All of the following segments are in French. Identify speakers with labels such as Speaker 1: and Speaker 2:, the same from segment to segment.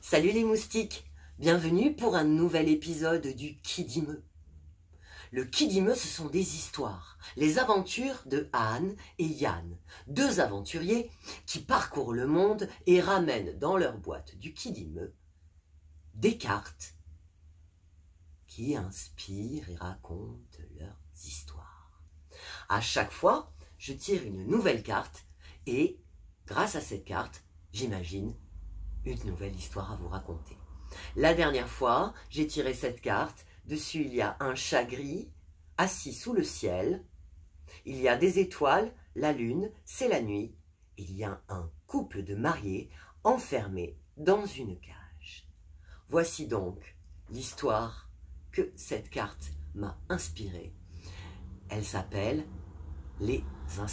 Speaker 1: Salut les moustiques, bienvenue pour un nouvel épisode du Kidimeux. Le Kidimeux, ce sont des histoires, les aventures de Anne et Yann, deux aventuriers qui parcourent le monde et ramènent dans leur boîte du Kidimeux des cartes qui inspirent et racontent leurs histoires. À chaque fois, je tire une nouvelle carte et grâce à cette carte, j'imagine une nouvelle histoire à vous raconter. La dernière fois, j'ai tiré cette carte. Dessus, il y a un chat gris assis sous le ciel. Il y a des étoiles, la lune, c'est la nuit. Il y a un couple de mariés enfermés dans une cage. Voici donc l'histoire que cette carte m'a inspirée. Elle s'appelle « Les Inséparables ».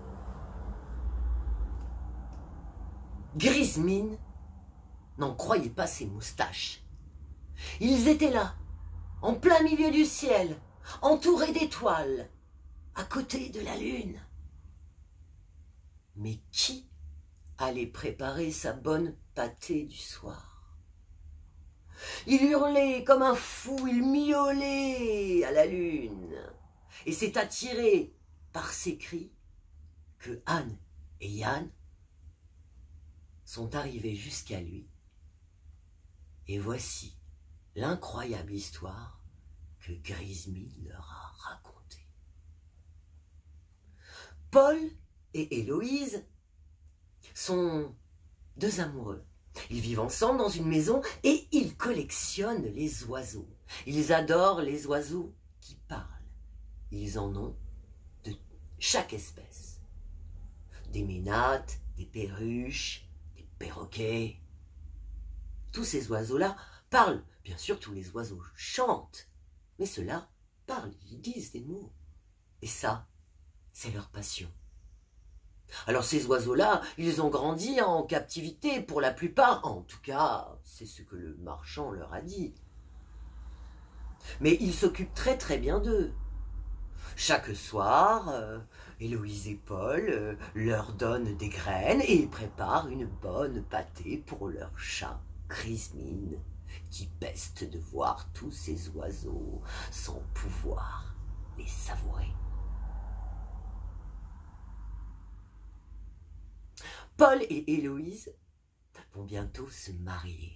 Speaker 1: Grismine n'en croyait pas ses moustaches. Ils étaient là, en plein milieu du ciel, entourés d'étoiles, à côté de la lune. Mais qui allait préparer sa bonne pâtée du soir? Il hurlait comme un fou, il miaulait à la lune. Et c'est attiré par ses cris que Anne et Yann sont arrivés jusqu'à lui. Et voici l'incroyable histoire que Grismine leur a racontée. Paul et Héloïse sont deux amoureux. Ils vivent ensemble dans une maison et ils collectionnent les oiseaux. Ils adorent les oiseaux qui parlent. Ils en ont de chaque espèce. Des ménates, des perruches, des perroquets. Tous ces oiseaux-là parlent. Bien sûr, tous les oiseaux chantent. Mais ceux-là parlent, ils disent des mots. Et ça, c'est leur passion. Alors ces oiseaux-là, ils ont grandi en captivité pour la plupart. En tout cas, c'est ce que le marchand leur a dit. Mais ils s'occupent très très bien d'eux. Chaque soir, Héloïse et Paul leur donnent des graines et ils préparent une bonne pâtée pour leur chat. Grismine, qui peste de voir tous ces oiseaux sans pouvoir les savourer. Paul et Héloïse vont bientôt se marier.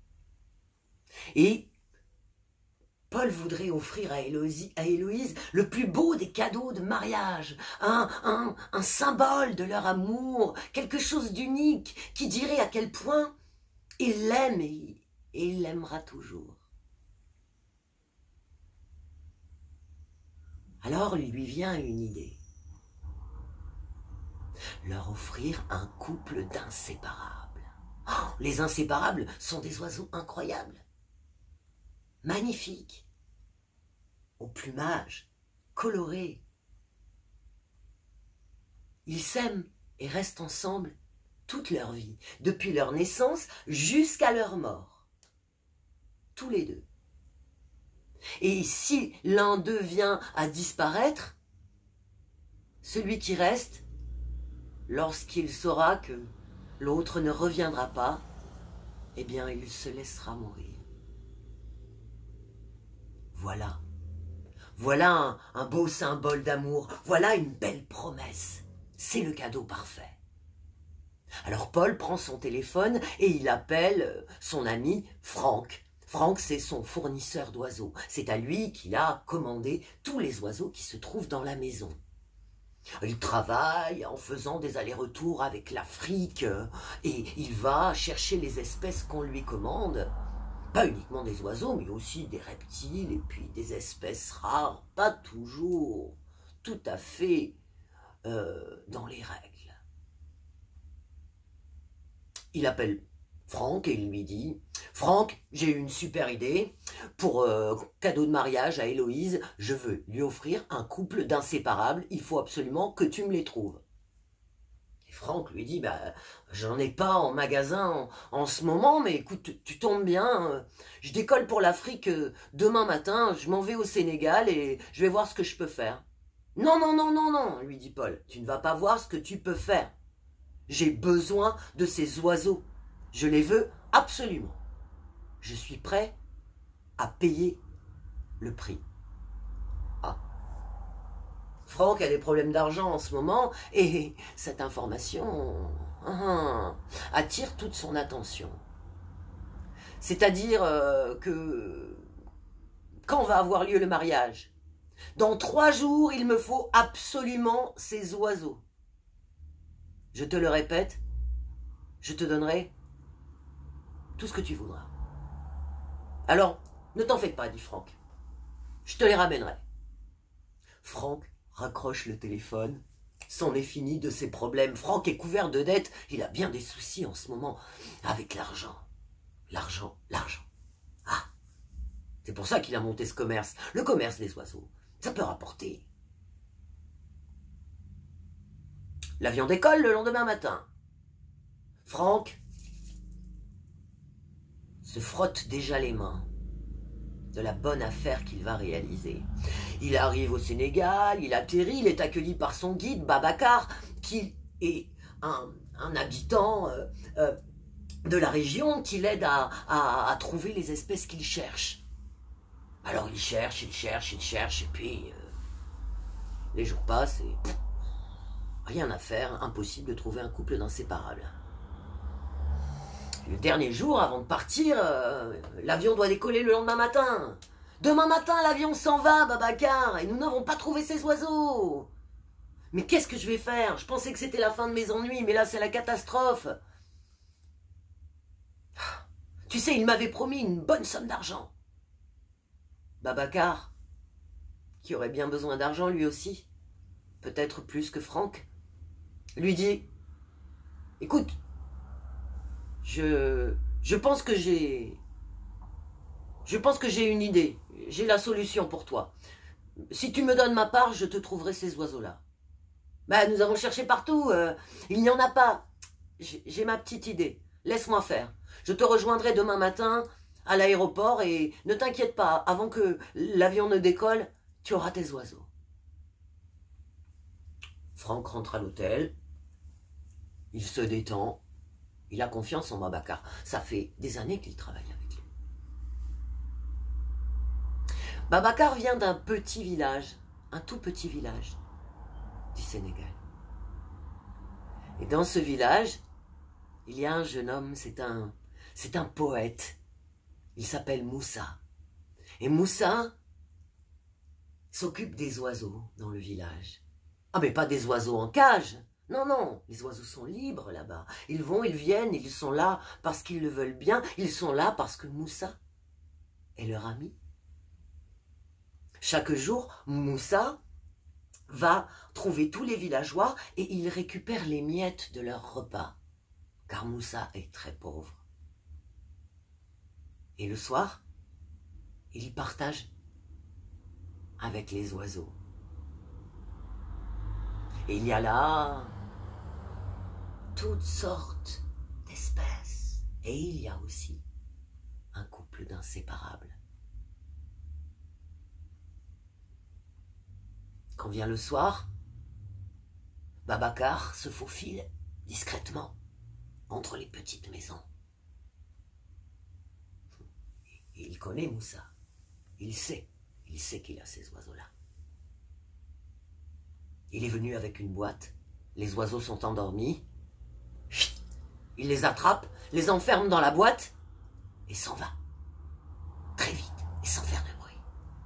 Speaker 1: Et Paul voudrait offrir à Héloïse le plus beau des cadeaux de mariage, un symbole de leur amour, quelque chose d'unique qui dirait à quel point il l'aime et il l'aimera toujours. Alors lui vient une idée. Leur offrir un couple d'inséparables. Oh, les inséparables sont des oiseaux incroyables, magnifiques, au plumage coloré. Ils s'aiment et restent ensemble toute leur vie, depuis leur naissance jusqu'à leur mort. Tous les deux. Et si l'un d'eux vient à disparaître, celui qui reste, lorsqu'il saura que l'autre ne reviendra pas, eh bien il se laissera mourir. Voilà. Voilà un beau symbole d'amour, voilà une belle promesse. C'est le cadeau parfait. Alors Paul prend son téléphone et il appelle son ami Franck. Franck, c'est son fournisseur d'oiseaux. C'est à lui qu'il a commandé tous les oiseaux qui se trouvent dans la maison. Il travaille en faisant des allers-retours avec l'Afrique et il va chercher les espèces qu'on lui commande. Pas uniquement des oiseaux, mais aussi des reptiles et puis des espèces rares, pas toujours tout à fait dans les règles. Il appelle Franck et il lui dit « Franck, j'ai une super idée. Pour cadeau de mariage à Héloïse, je veux lui offrir un couple d'inséparables. Il faut absolument que tu me les trouves. » Et Franck lui dit bah, « J'en ai pas en magasin en ce moment, mais écoute, tu tombes bien. Je décolle pour l'Afrique demain matin. Je m'en vais au Sénégal et je vais voir ce que je peux faire. » « Non, non, non, non, non, lui dit Paul. Tu ne vas pas voir ce que tu peux faire. J'ai besoin de ces oiseaux. Je les veux absolument. Je suis prêt à payer le prix. Ah. Franck a des problèmes d'argent en ce moment et cette information attire toute son attention. C'est-à-dire que quand va avoir lieu le mariage? Dans 3 jours, il me faut absolument ces oiseaux. Je te le répète, je te donnerai tout ce que tu voudras. Alors, ne t'en fais pas, dit Franck. Je te les ramènerai. Franck raccroche le téléphone. C'en est fini de ses problèmes. Franck est couvert de dettes. Il a bien des soucis en ce moment avec l'argent. L'argent, l'argent. Ah, c'est pour ça qu'il a monté ce commerce. Le commerce des oiseaux. Ça peut rapporter. L'avion décolle le lendemain matin. Franck se frotte déjà les mains de la bonne affaire qu'il va réaliser. Il arrive au Sénégal, il atterrit, il est accueilli par son guide, Babacar, qui est un habitant de la région qui l'aide à trouver les espèces qu'il cherche. Alors il cherche, et puis les jours passent et rien à faire, impossible de trouver un couple d'inséparables. Le dernier jour, avant de partir, l'avion doit décoller le lendemain matin. Demain matin, l'avion s'en va, Babacar, et nous n'avons pas trouvé ces oiseaux. Mais qu'est-ce que je vais faire? Je pensais que c'était la fin de mes ennuis, mais là, c'est la catastrophe. Tu sais, il m'avait promis une bonne somme d'argent. Babacar, qui aurait bien besoin d'argent lui aussi, peut-être plus que Franck, lui dit, écoute, je pense que j'ai une idée, j'ai la solution pour toi. Si tu me donnes ma part, je te trouverai ces oiseaux-là. Ben, nous avons cherché partout, il n'y en a pas. J'ai ma petite idée, laisse-moi faire. Je te rejoindrai demain matin à l'aéroport et ne t'inquiète pas, avant que l'avion ne décolle, tu auras tes oiseaux. Franck rentre à l'hôtel, il se détend, il a confiance en Babacar. Ça fait des années qu'il travaille avec lui. Babacar vient d'un petit village, un tout petit village du Sénégal. Et dans ce village, il y a un jeune homme, c'est un poète. Il s'appelle Moussa. Et Moussa s'occupe des oiseaux dans le village. Ah, mais pas des oiseaux en cage. Non, non, les oiseaux sont libres là-bas. Ils vont, ils viennent, ils sont là parce qu'ils le veulent bien. Ils sont là parce que Moussa est leur ami. Chaque jour, Moussa va trouver tous les villageois et il récupère les miettes de leur repas. Car Moussa est très pauvre. Et le soir, il y partage avec les oiseaux. Et il y a là toutes sortes d'espèces. Et il y a aussi un couple d'inséparables. Quand vient le soir, Babacar se faufile discrètement entre les petites maisons. Et il connaît Moussa. Il sait qu'il a ces oiseaux-là. Il est venu avec une boîte. Les oiseaux sont endormis. Il les attrape, les enferme dans la boîte et s'en va. Très vite et sans faire de bruit.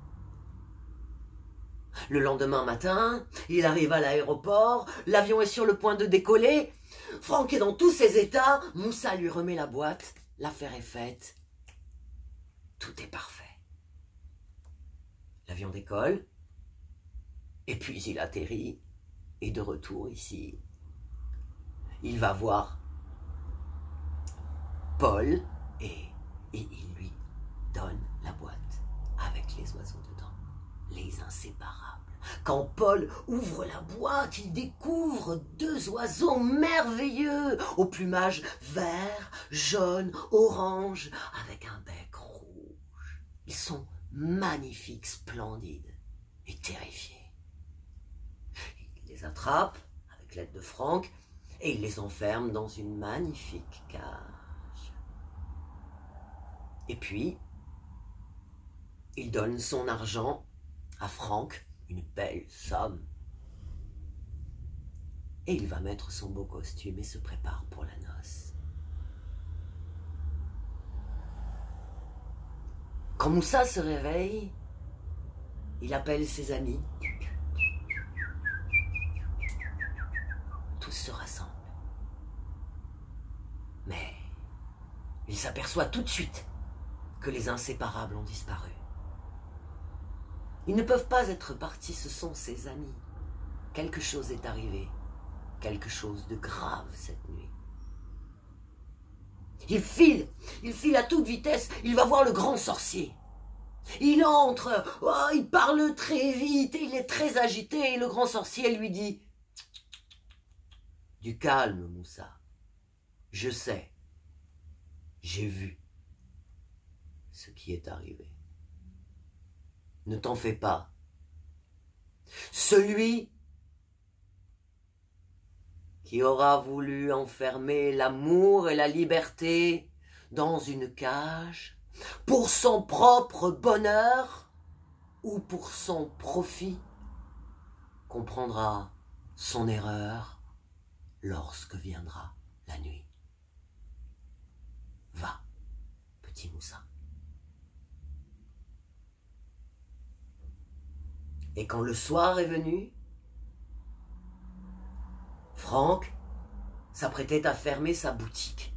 Speaker 1: Le lendemain matin, il arrive à l'aéroport, l'avion est sur le point de décoller. Franck est dans tous ses états. Moussa lui remet la boîte. L'affaire est faite. Tout est parfait. L'avion décolle. Et puis il atterrit. Et de retour ici, il va voir Paul et il lui donne la boîte avec les oiseaux dedans, les inséparables. Quand Paul ouvre la boîte, il découvre 2 oiseaux merveilleux, au plumage vert, jaune, orange, avec un bec rouge. Ils sont magnifiques, splendides et terrifiés. Il les attrape avec l'aide de Franck et il les enferme dans une magnifique cage. Et puis, il donne son argent à Franck, une belle somme. Et il va mettre son beau costume et se prépare pour la noce. Quand Moussa se réveille, il appelle ses amis. Tous se rassemblent. Mais il s'aperçoit tout de suite que les inséparables ont disparu. Ils ne peuvent pas être partis, ce sont ses amis. Quelque chose est arrivé, quelque chose de grave cette nuit. Il file à toute vitesse, il va voir le grand sorcier. Il entre, oh, il parle très vite, il est très agité, et le grand sorcier lui dit « Du calme, Moussa, je sais, j'ai vu ce qui est arrivé. Ne t'en fais pas. Celui qui aura voulu enfermer l'amour et la liberté dans une cage pour son propre bonheur ou pour son profit comprendra son erreur lorsque viendra la nuit. Va, petit Moussa. » Et quand le soir est venu, Franck s'apprêtait à fermer sa boutique.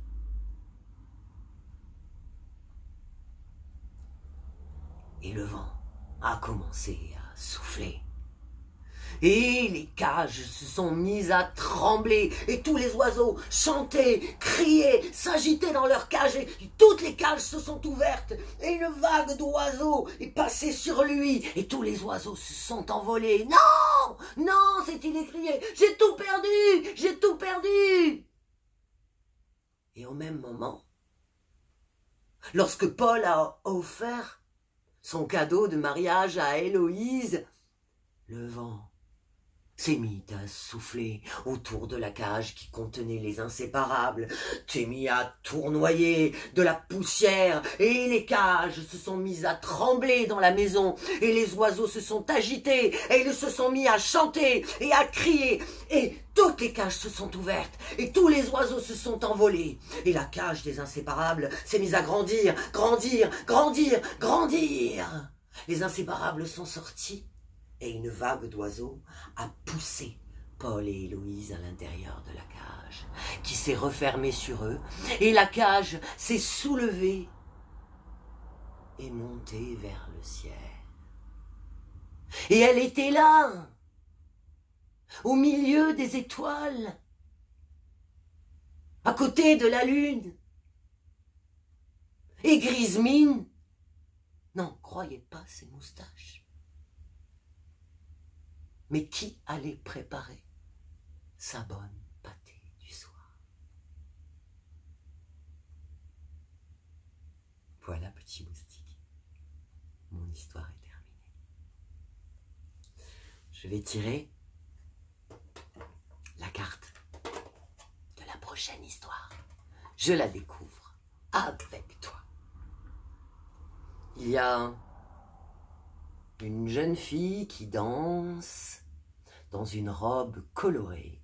Speaker 1: Et le vent a commencé à souffler. Et les cages se sont mises à trembler, et tous les oiseaux chantaient, criaient, s'agitaient dans leurs cages, et toutes les cages se sont ouvertes, et une vague d'oiseaux est passée sur lui, et tous les oiseaux se sont envolés. « Non, non !» s'est-il écrié, « j'ai tout perdu, j'ai tout perdu !» Et au même moment, lorsque Paul a offert son cadeau de mariage à Héloïse, le vent s'est mis à souffler autour de la cage qui contenait les inséparables, s'est mis à tournoyer de la poussière, et les cages se sont mises à trembler dans la maison, et les oiseaux se sont agités, et ils se sont mis à chanter et à crier, et toutes les cages se sont ouvertes, et tous les oiseaux se sont envolés, et la cage des inséparables s'est mise à grandir, grandir, grandir, grandir. Les inséparables sont sortis, et une vague d'oiseaux a poussé Paul et Héloïse à l'intérieur de la cage, qui s'est refermée sur eux, et la cage s'est soulevée et montée vers le ciel. Et elle était là, au milieu des étoiles, à côté de la lune. Et Grismine n'en croyait pas ses moustaches. Mais qui allait préparer sa bonne pâtée du soir? Voilà, petit moustique, mon histoire est terminée. Je vais tirer la carte de la prochaine histoire. Je la découvre avec toi. Il y a une jeune fille qui danse dans une robe colorée.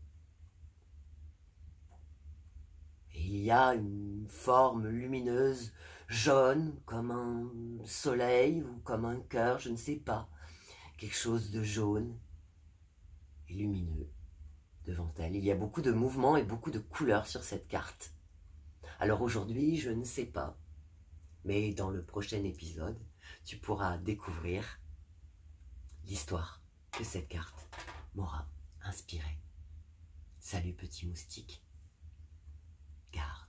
Speaker 1: Et il y a une forme lumineuse, jaune, comme un soleil ou comme un cœur, je ne sais pas. Quelque chose de jaune et lumineux devant elle. Il y a beaucoup de mouvements et beaucoup de couleurs sur cette carte. Alors aujourd'hui, je ne sais pas. Mais dans le prochain épisode, tu pourras découvrir l'histoire que cette carte m'aura inspiré. Salut petit moustique. Gare.